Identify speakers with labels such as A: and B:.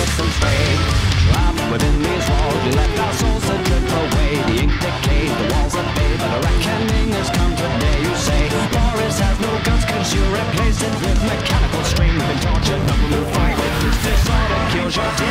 A: and straight. Trapped within these walls, we left our souls to drift away. The ink decayed, the walls are fade, but a reckoning has come today. You say Boris has no guts, cause you replace it with mechanical strings. Been tortured, nothing to fight. This disorder kills your